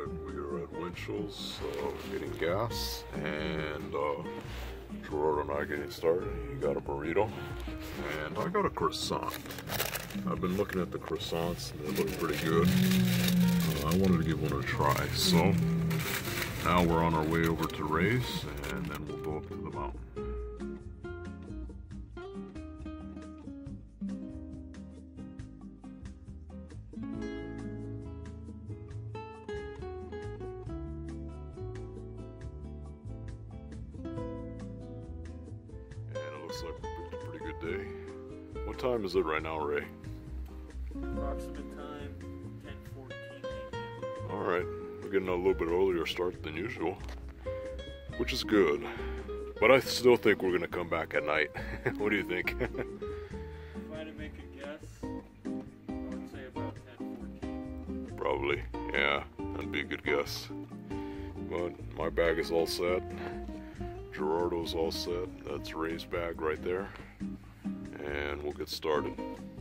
Alright, we are at Winchell's getting gas, and Gerardo and I getting started. He got a burrito, and I got a croissant. I've been looking at the croissants, and they look pretty good. I wanted to give one a try, so now we're on our way over to Ray's, and then we'll go up to the mountain. Looks like a pretty good day. What time is it right now, Ray? Approximate time 10:14 a.m. Alright, we're getting a little bit earlier start than usual, which is good. But I still think we're gonna come back at night. What do you think? If I had to make a guess, I would say about 10:14. Probably, yeah, that'd be a good guess. But my bag is all set. Gerardo's all set. That's Ray's bag right there. And we'll get started.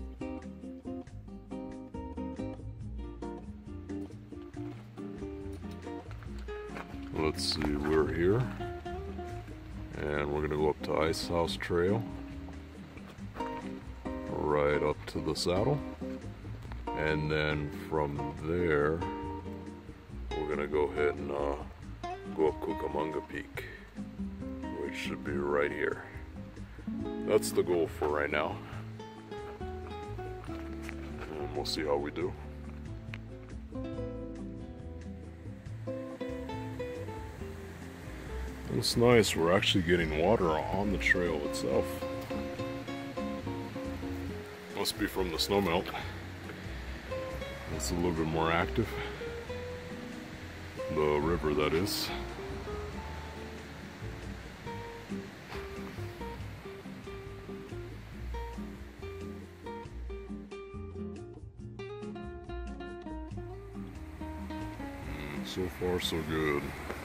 Let's see, we're here. And we're gonna go up to Ice House Trail. Right up to the saddle. And then from there, we're gonna go ahead and go up Cucamonga Peak, which should be right here. That's the goal for right now. And we'll see how we do. It's nice, we're actually getting water on the trail itself. Must be from the snowmelt. It's a little bit more active. The river, that is. So far, so good.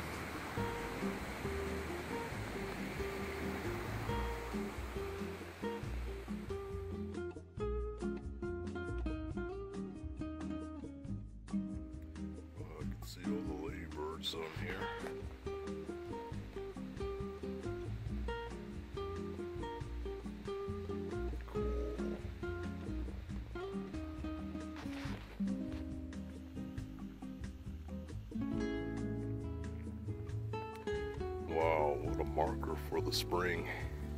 I can see all the ladybirds on here. Wow, what a marker for the spring.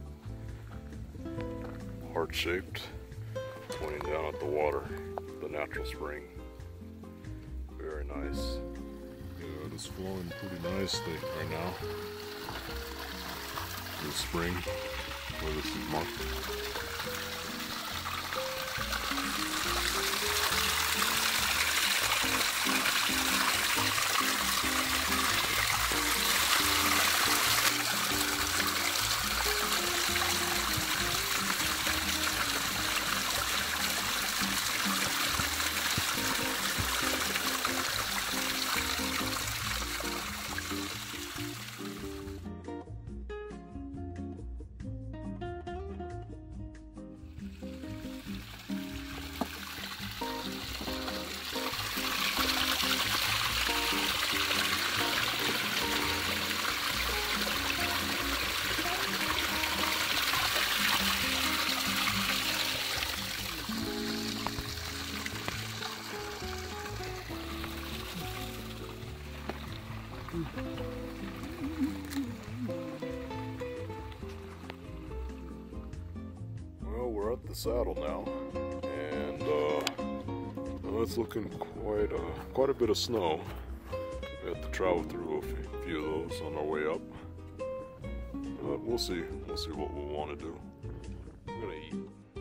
Heart-shaped, pointing down at the water, the natural spring. Very nice. Yeah, it is flowing pretty nicely right now. The spring, where this is marked. Well, we're at the saddle now, and well, it's looking quite a bit of snow. We have to travel through a few of those on our way up, but we'll see what we'll want to do. I'm gonna eat.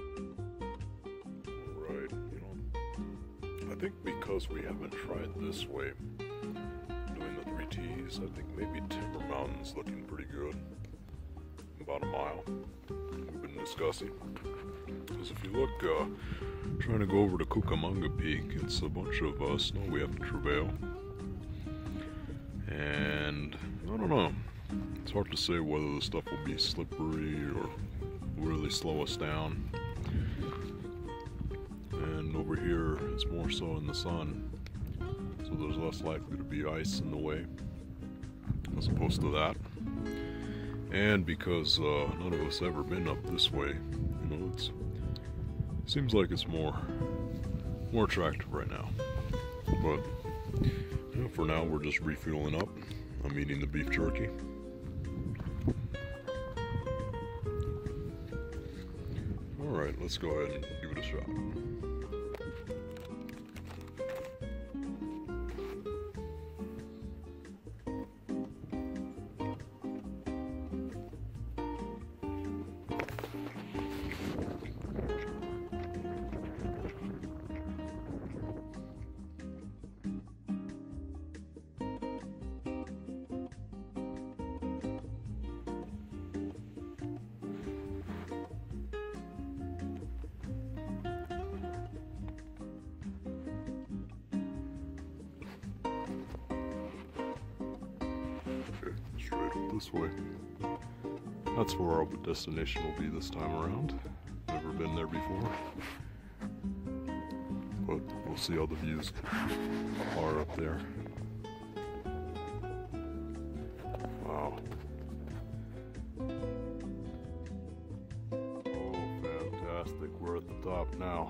Right, I think because we haven't tried this way, doing the 3Ts, I think maybe Timber Mountain's looking pretty good. About a mile. We've been discussing. Because if you look, trying to go over to Cucamonga Peak, it's a bunch of snow we have to travail. And I don't know. It's hard to say whether the stuff will be slippery or really slow us down. And over here, it's more so in the sun. So there's less likely to be ice in the way as opposed to that. And because none of us ever been up this way, you know, it seems like it's more attractive right now. But you know, for now, we're just refueling up. I'm eating the beef jerky. All right, let's go ahead and give it a shot. Straight up this way. That's where our destination will be this time around. Never been there before. But we'll see how the views are up there. Wow. Oh, fantastic. We're at the top now.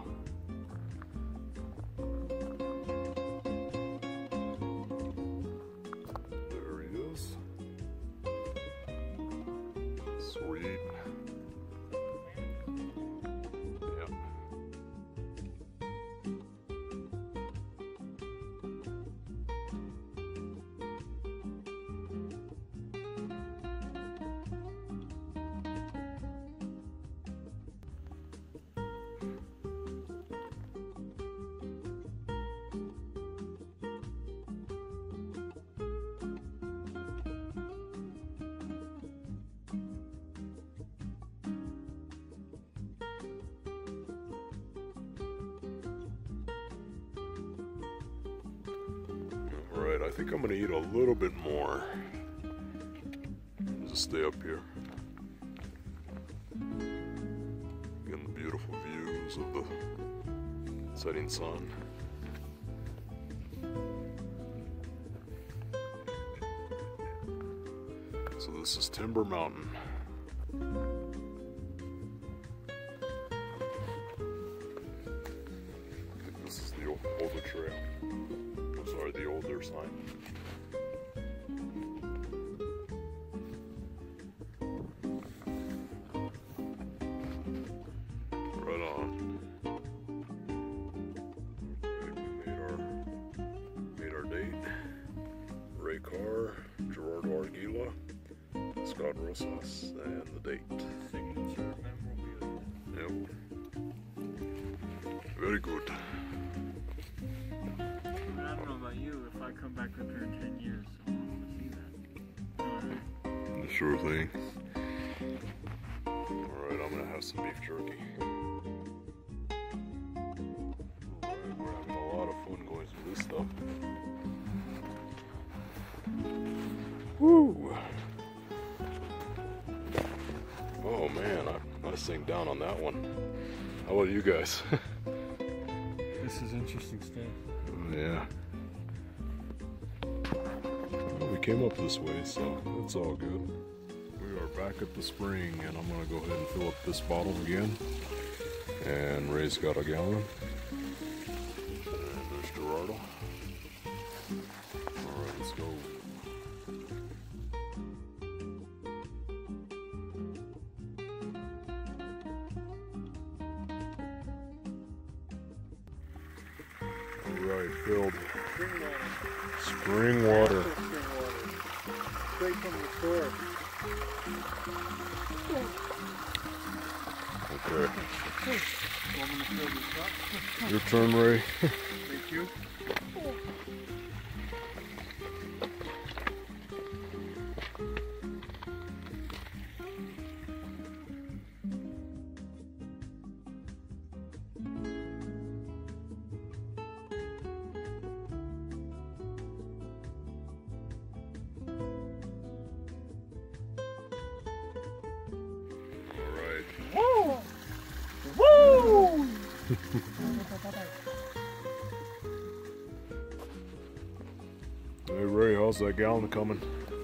Sweet. Yep. Alright, I think I'm gonna eat a little bit more. Just stay up here. Again, the beautiful views of the setting sun. So this is Timber Mountain. I think this is the older trail. Sorry, the older sign. Right on. We made our date. Ray Carr, Gerardo Arguila, Scott Rosas, and the date. Signature memorabilia. Yep. Very good. I don't know about you, if I come back up here in 10 years, I want to see that. Sure thing. Alright, I'm gonna have some beef jerky. Alright, we're having a lot of fun going through this stuff. Woo! Oh man, I sink down on that one. How about you guys? This is interesting stuff. Yeah. Well, we came up this way, so it's all good. We are back at the spring, and I'm gonna go ahead and fill up this bottle again. And Ray's got a gallon. And there's Gerardo. Alright, let's go. Alright, filled. Spring Spring water. water. Spring water. Straight from the source. Okay. Want me to fill this up? Your turn, Ray. Thank you. Alright. Woo! Woo! how's that gallon coming?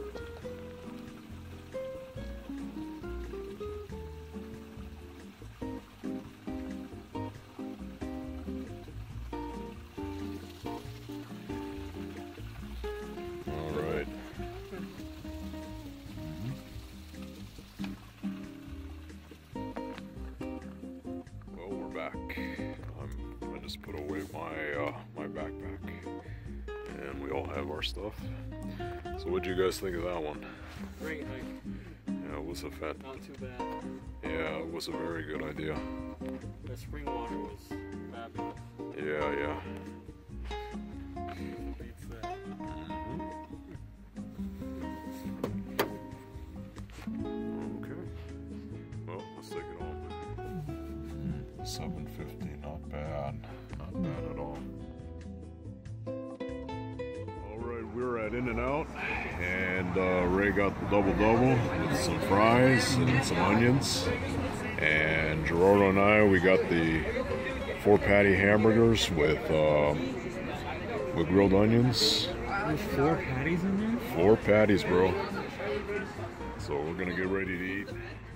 All right. Well, we're back. I just put away my backpack, and we all have our stuff. So, what'd you guys think of that one? Great hike. Yeah, it was a fat. Not too bad. Yeah, it was a very good idea. The spring water was fabulous. Yeah. Beats that. Okay. Well, let's take it home. 750, not bad. Not bad at all. Alright, we're at In-N-Out, and Ray got the double-double with some fries and some onions. And Gerardo and I, we got the 4-patty hamburgers with grilled onions. There's 4 patties in there? 4 patties, bro. So we're gonna get ready to eat.